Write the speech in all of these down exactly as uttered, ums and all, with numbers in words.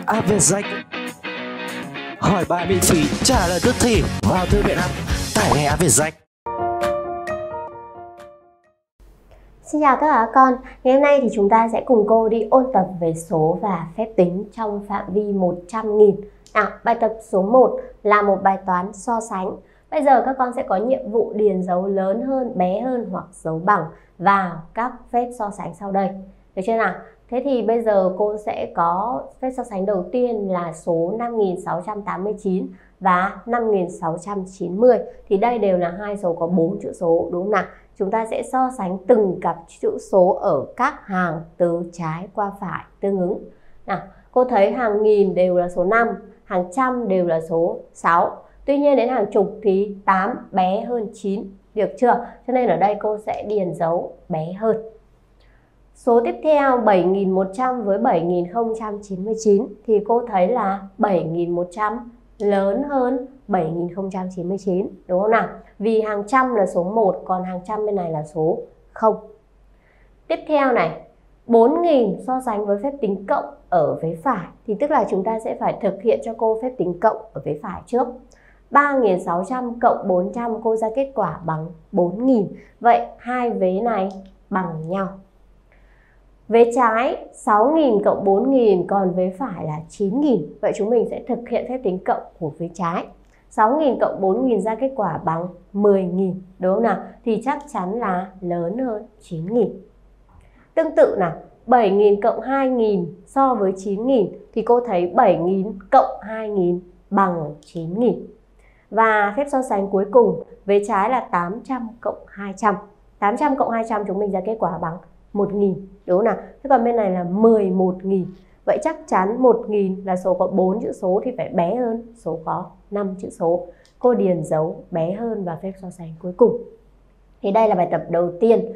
App Việt Danh. Hỏi bài miễn phí, trả lời tức thì. Vào thư viện app, tải ngay App Việt Danh. Xin chào tất cả các con. Ngày hôm nay thì chúng ta sẽ cùng cô đi ôn tập về số và phép tính trong phạm vi một trăm nghìn. Nào, bài tập số một là một bài toán so sánh. Bây giờ các con sẽ có nhiệm vụ điền dấu lớn hơn, bé hơn hoặc dấu bằng vào các phép so sánh sau đây. Được chưa nào? Thế thì bây giờ cô sẽ có phép so sánh đầu tiên là số năm nghìn sáu trăm tám mươi chín và năm nghìn sáu trăm chín mươi. Thì đây đều là hai số có bốn chữ số, đúng không nào? Chúng ta sẽ so sánh từng cặp chữ số ở các hàng từ trái qua phải tương ứng. Nào, cô thấy hàng nghìn đều là số năm, hàng trăm đều là số sáu. Tuy nhiên đến hàng chục thì tám bé hơn chín. Được chưa? Cho nên ở đây cô sẽ điền dấu bé hơn. Số tiếp theo bảy nghìn một trăm với bảy nghìn không trăm chín mươi chín thì cô thấy là bảy nghìn một trăm lớn hơn bảy nghìn không trăm chín mươi chín, đúng không nào? Vì hàng trăm là số một, còn hàng trăm bên này là số không. Tiếp theo này, bốn nghìn so sánh với phép tính cộng ở vế phải thì tức là chúng ta sẽ phải thực hiện cho cô phép tính cộng ở vế phải trước. ba nghìn sáu trăm cộng bốn trăm cô ra kết quả bằng bốn nghìn. Vậy hai vế này bằng nhau. Vế trái sáu nghìn cộng bốn nghìn, còn vế phải là chín nghìn. Vậy chúng mình sẽ thực hiện phép tính cộng của vế trái. sáu nghìn cộng bốn nghìn ra kết quả bằng mười nghìn, đúng không nào? Thì chắc chắn là lớn hơn chín nghìn. Tương tự nào, bảy nghìn cộng hai nghìn so với chín nghìn thì cô thấy bảy nghìn cộng hai nghìn bằng chín nghìn. Và phép so sánh cuối cùng, vế trái là tám trăm cộng hai trăm. tám trăm cộng hai trăm chúng mình ra kết quả bằng một nghìn, đúng không nào? Thế còn bên này là mười một nghìn. Vậy chắc chắn một nghìn là số có bốn chữ số thì phải bé hơn số có năm chữ số. Cô điền dấu bé hơn vào phép so sánh cuối cùng. Thì đây là bài tập đầu tiên.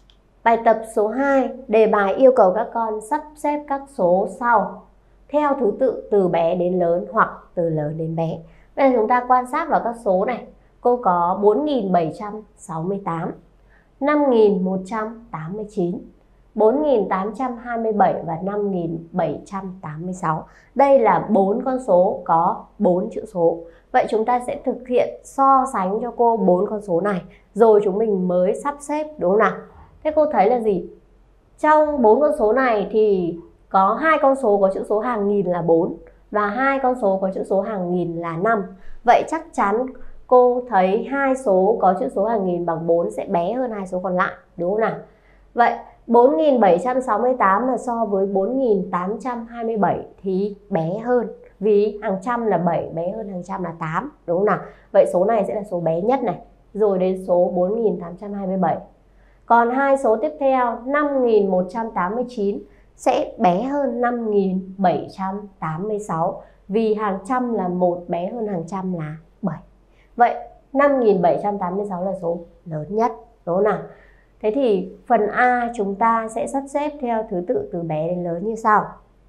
Bài tập số hai, đề bài yêu cầu các con sắp xếp các số sau theo thứ tự từ bé đến lớn hoặc từ lớn đến bé. Bây giờ chúng ta quan sát vào các số này. Cô có bốn nghìn bảy trăm sáu mươi tám, năm nghìn một trăm tám mươi chín, bốn nghìn tám trăm hai mươi bảy và năm nghìn bảy trăm tám mươi sáu. Đây là bốn con số có bốn chữ số. Vậy chúng ta sẽ thực hiện so sánh cho cô bốn con số này rồi chúng mình mới sắp xếp, đúng không nào? Thế cô thấy là gì? Trong bốn con số này thì có hai con số có chữ số hàng nghìn là bốn và hai con số có chữ số hàng nghìn là năm. Vậy chắc chắn cô thấy hai số có chữ số hàng nghìn bằng bốn sẽ bé hơn hai số còn lại, đúng không nào? Vậy bốn nghìn bảy trăm sáu mươi tám là so với bốn nghìn tám trăm hai mươi bảy thì bé hơn. Vì hàng trăm là bảy bé hơn hàng trăm là tám, đúng không nào? Vậy số này sẽ là số bé nhất này. Rồi đến số bốn nghìn tám trăm hai mươi bảy. Còn hai số tiếp theo năm nghìn một trăm tám mươi chín sẽ bé hơn năm nghìn bảy trăm tám mươi sáu. Vì hàng trăm là một bé hơn hàng trăm là bảy. Vậy năm nghìn bảy trăm tám mươi sáu là số lớn nhất, đúng không nào? Thế thì phần A chúng ta sẽ sắp xếp theo thứ tự từ bé đến lớn như sau.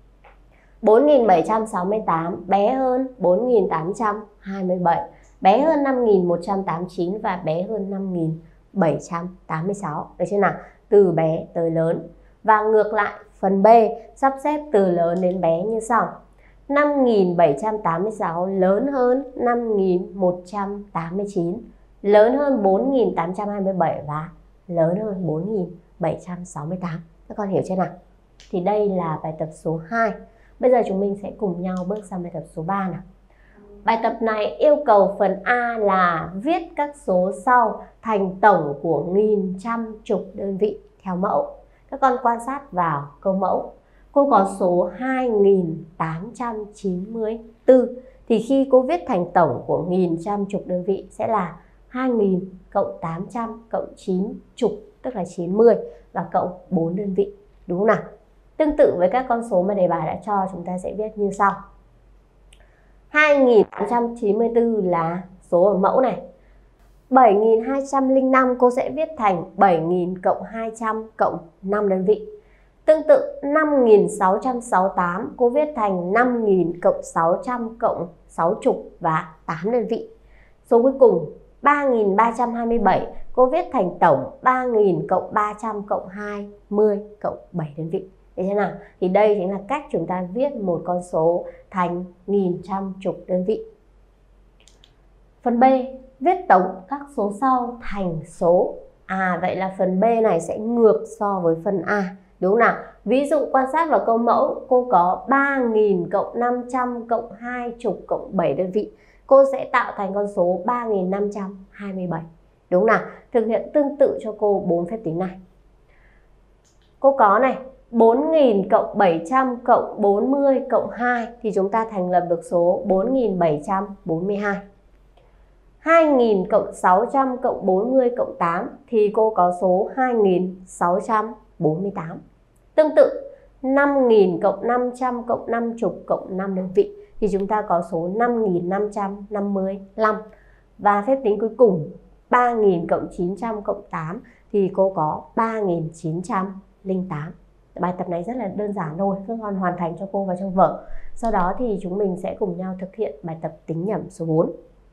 bốn nghìn bảy trăm sáu mươi tám bé hơn bốn nghìn tám trăm hai mươi bảy, bé hơn năm nghìn một trăm tám mươi chín và bé hơn năm nghìn bảy trăm tám mươi sáu. Được chưa nào? Từ bé tới lớn. Và ngược lại phần B sắp xếp từ lớn đến bé như sau. năm nghìn bảy trăm tám mươi sáu lớn hơn năm nghìn một trăm tám mươi chín, lớn hơn bốn nghìn tám trăm hai mươi bảy và lớn hơn bốn nghìn bảy trăm sáu mươi tám. Các con hiểu chưa nào? Thì đây là bài tập số hai. Bây giờ chúng mình sẽ cùng nhau bước sang bài tập số ba nào. Bài tập này yêu cầu phần A là viết các số sau thành tổng của nghìn, trăm, chục đơn vị theo mẫu. Các con quan sát vào câu mẫu. Cô có số hai nghìn tám trăm chín mươi tư. Thì khi cô viết thành tổng của nghìn, trăm, chục đơn vị sẽ là hai nghìn cộng tám trăm cộng chín chục, tức là chín mươi, và cộng bốn đơn vị, đúng không nào? Tương tự với các con số mà đề bài đã cho, chúng ta sẽ viết như sau. hai nghìn tám trăm chín mươi tư là số ở mẫu này. bảy nghìn hai trăm lẻ năm cô sẽ viết thành bảy nghìn cộng hai trăm cộng năm đơn vị. Tương tự năm nghìn sáu trăm sáu mươi tám cô viết thành năm nghìn cộng sáu trăm cộng sáu chục và tám đơn vị. Số cuối cùng ba nghìn ba trăm hai mươi bảy cô viết thành tổng ba nghìn cộng ba trăm cộng hai mươi cộng bảy đơn vị. Được chưa nào? Thì đây chính là cách chúng ta viết một con số thành nghìn, trăm, chục đơn vị. Phần B, viết tổng các số sau thành số. À vậy là phần B này sẽ ngược so với phần A, đúng không nào? Ví dụ quan sát vào câu mẫu, cô có ba nghìn cộng năm trăm cộng hai mươi cộng bảy đơn vị. Cô sẽ tạo thành con số ba nghìn năm trăm hai mươi bảy. Đúng nào? Thực hiện tương tự cho cô bốn phép tính này. Cô có này, bốn nghìn cộng bảy trăm cộng bốn mươi cộng hai thì chúng ta thành lập được số bốn nghìn bảy trăm bốn mươi hai. hai nghìn cộng sáu trăm cộng bốn mươi cộng tám thì cô có số hai nghìn sáu trăm bốn mươi tám. Tương tự, năm nghìn cộng năm trăm cộng năm mươi cộng năm đơn vị thì chúng ta có số năm nghìn năm trăm năm mươi lăm. Và phép tính cuối cùng, ba nghìn cộng chín trăm cộng tám thì cô có ba nghìn chín trăm lẻ tám. Bài tập này rất là đơn giản thôi, các con hoàn thành cho cô vào trong vở. Sau đó thì chúng mình sẽ cùng nhau thực hiện bài tập tính nhẩm số bốn.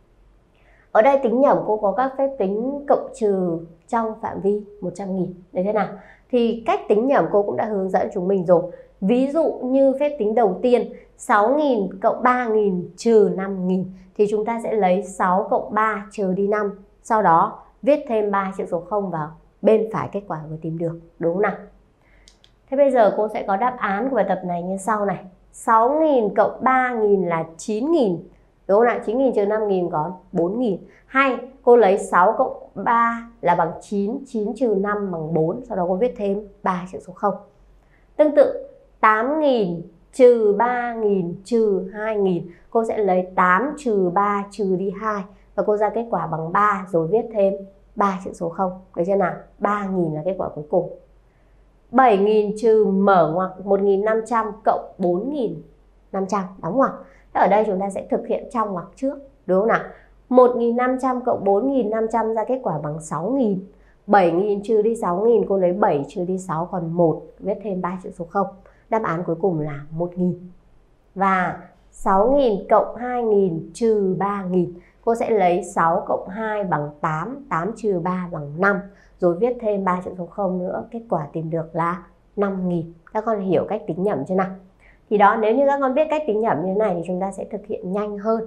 Ở đây tính nhẩm cô có các phép tính cộng trừ trong phạm vi một trăm nghìn. Đấy thế nào? Thì cách tính nhẩm cô cũng đã hướng dẫn chúng mình rồi. Ví dụ như phép tính đầu tiên, sáu nghìn cộng ba nghìn trừ năm nghìn thì chúng ta sẽ lấy sáu cộng ba trừ đi năm. Sau đó viết thêm ba chữ số không vào bên phải kết quả vừa tìm được. Đúng không nào? Thế bây giờ cô sẽ có đáp án của bài tập này như sau này. sáu nghìn cộng ba nghìn là chín nghìn. Đúng không nào? chín nghìn trừ năm nghìn có bốn nghìn. Hay cô lấy sáu cộng ba là bằng chín, chín trừ năm bằng bốn. Sau đó cô viết thêm ba chữ số không. Tương tự, tám nghìn trừ ba nghìn trừ hai nghìn. Cô sẽ lấy tám trừ ba trừ đi hai. Và cô ra kết quả bằng ba rồi viết thêm ba chữ số không. Được chưa nào? ba nghìn là kết quả cuối cùng. bảy nghìn trừ mở ngoặc một nghìn năm trăm cộng bốn nghìn năm trăm đóng ngoặc. Thế ở đây chúng ta sẽ thực hiện trong ngoặc trước, đúng không nào? một nghìn năm trăm cộng bốn nghìn năm trăm ra kết quả bằng sáu nghìn. bảy nghìn trừ đi sáu nghìn, cô lấy bảy trừ đi sáu còn một, viết thêm ba chữ số không. Đáp án cuối cùng là một nghìn. Và sáu nghìn cộng hai nghìn trừ ba nghìn, cô sẽ lấy sáu cộng hai bằng tám, tám trừ ba bằng năm, rồi viết thêm ba chữ số không nữa, kết quả tìm được là năm nghìn. Các con hiểu cách tính nhẩm chưa nào? Thì đó, nếu như các con biết cách tính nhẩm như thế này thì chúng ta sẽ thực hiện nhanh hơn.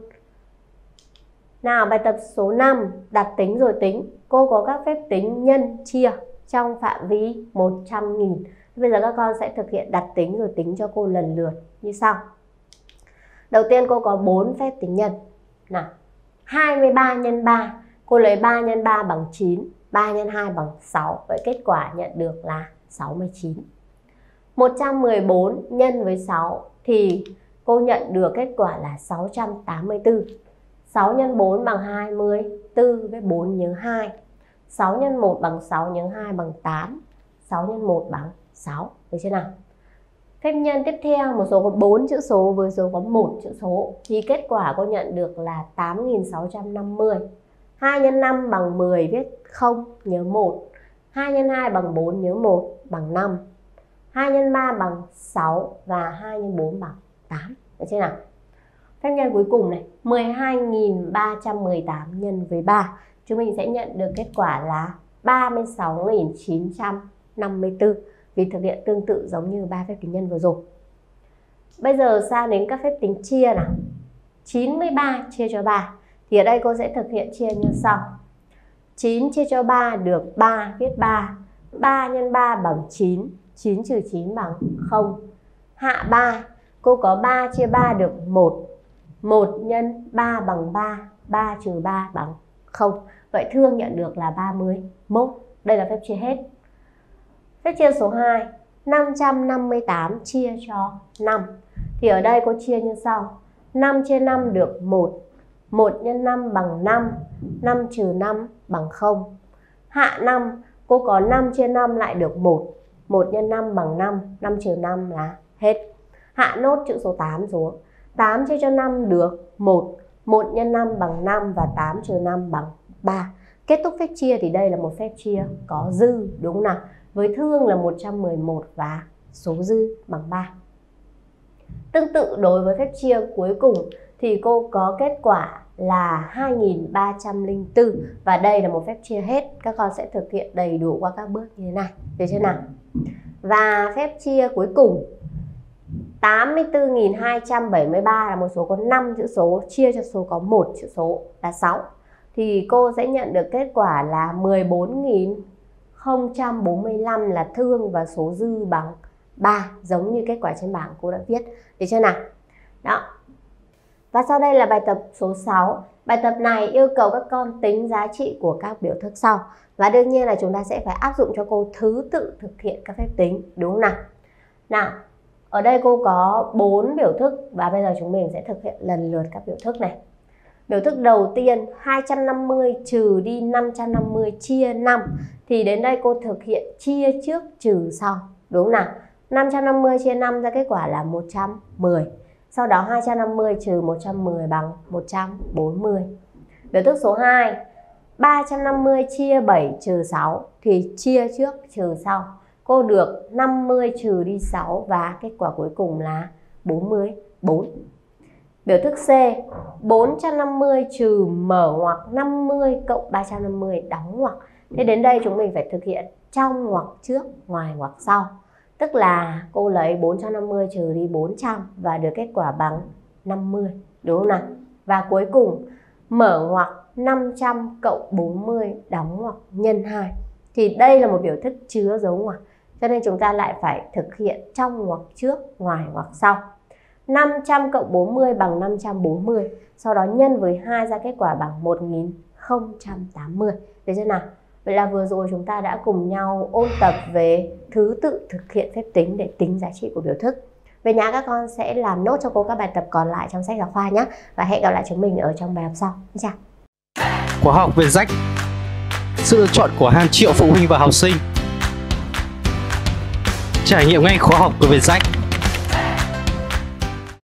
Nào, bài tập số năm, đặt tính rồi tính. Cô có các phép tính nhân, chia trong phạm vi một trăm nghìn. Bây giờ các con sẽ thực hiện đặt tính rồi tính cho cô lần lượt như sau. Đầu tiên cô có bốn phép tính nhân. Nào, hai mươi ba nhân ba, cô lấy ba nhân ba bằng chín, ba nhân hai bằng sáu. Vậy kết quả nhận được là sáu mươi chín. một trăm mười bốn nhân với sáu thì cô nhận được kết quả là sáu trăm tám mươi tư. sáu nhân bốn bằng hai mươi tư với bốn nhớ hai. sáu nhân một bằng sáu nhớ hai bằng tám. sáu nhân một bằng sáu. Được chưa nào? Phép nhân tiếp theo, một số có bốn chữ số với số có một chữ số thì kết quả cô nhận được là tám nghìn sáu trăm năm mươi. hai nhân năm bằng mười, viết không nhớ một. hai nhân hai bằng bốn, nhớ một bằng năm. hai nhân ba bằng sáu và hai nhân bốn bằng tám. Được chưa nào? Phép nhân cuối cùng này, mười hai nghìn ba trăm mười tám nhân với ba. Chúng mình sẽ nhận được kết quả là ba mươi sáu nghìn chín trăm năm mươi tư. Vì thực hiện tương tự giống như ba phép tính nhân vừa rồi. Bây giờ sang đến các phép tính chia nào. chín mươi ba chia cho ba. Thì ở đây cô sẽ thực hiện chia như sau. chín chia cho ba được ba, viết ba. ba nhân ba bằng chín. chín trừ chín bằng không. Hạ ba, cô có ba chia ba được một. một nhân ba bằng ba. ba trừ ba bằng không. Vậy Thương nhận được là ba mươi mốt. Đây là phép chia hết. Phép chia số hai, năm trăm năm mươi tám chia cho năm. Thì ở đây cô chia như sau. năm chia năm được một. một nhân năm bằng năm. năm trừ năm bằng không. Hạ năm, cô có năm chia năm lại được một. một nhân năm bằng năm. năm trừ năm là hết. Hạ nốt chữ số tám xuống. tám chia cho năm được một. một nhân năm bằng năm và tám trừ năm bằng ba. Kết thúc phép chia thì đây là một phép chia có dư, đúng không nào? Với Thương là một trăm mười một và số dư bằng ba. Tương tự đối với phép chia cuối cùng thì cô có kết quả là hai nghìn ba trăm lẻ bốn. Và đây là một phép chia hết. Các con sẽ thực hiện đầy đủ qua các bước như thế này. Được chưa nào? Và phép chia cuối cùng tám mươi tư nghìn hai trăm bảy mươi ba là một số có năm chữ số chia cho số có một chữ số là sáu. Thì cô sẽ nhận được kết quả là mười bốn nghìn không trăm bốn mươi lăm là thương và số dư bằng ba, giống như kết quả trên bảng cô đã viết. Được chưa nào? Đó. Và sau đây là bài tập số sáu. Bài tập này yêu cầu các con tính giá trị của các biểu thức sau. Và đương nhiên là chúng ta sẽ phải áp dụng cho cô thứ tự thực hiện các phép tính, đúng không nào? Nào, ở đây cô có bốn biểu thức và bây giờ chúng mình sẽ thực hiện lần lượt các biểu thức này. Biểu thức đầu tiên hai trăm năm mươi trừ đi năm trăm năm mươi chia năm. Thì đến đây cô thực hiện chia trước trừ sau, đúng không nào? năm trăm năm mươi chia năm ra kết quả là một trăm mười. Sau đó hai trăm năm mươi trừ một trăm mười bằng một trăm bốn mươi. Biểu thức số hai ba trăm năm mươi chia bảy trừ sáu thì chia trước trừ sau. Cô được năm mươi trừ đi sáu và kết quả cuối cùng là bốn mươi bốn. Biểu thức C bốn trăm năm mươi trừ mở ngoặc năm mươi cộng ba trăm năm mươi đóng ngoặc. Thế đến đây chúng mình phải thực hiện trong ngoặc trước, ngoài ngoặc sau. Tức là cô lấy bốn trăm năm mươi trừ đi bốn trăm và được kết quả bằng năm mươi, đúng không nào? Và cuối cùng mở ngoặc năm trăm cộng bốn mươi đóng ngoặc nhân hai. Thì đây là một biểu thức chứa dấu ngoặc, cho nên chúng ta lại phải thực hiện trong ngoặc trước, ngoài ngoặc sau. năm trăm cộng bốn mươi bằng năm trăm bốn mươi, sau đó nhân với hai ra kết quả bằng một nghìn không trăm tám mươi. Được chưa nào? Vậy là vừa rồi chúng ta đã cùng nhau ôn tập về thứ tự thực hiện phép tính để tính giá trị của biểu thức. Về nhà các con sẽ làm nốt cho cô các bài tập còn lại trong sách giáo khoa nhé. Và hẹn gặp lại chúng mình ở trong bài học sau. Xin chào. Khóa học Vietjet, sự lựa chọn của hàng triệu phụ huynh và học sinh. Trải nghiệm ngay khóa học của Vietjet.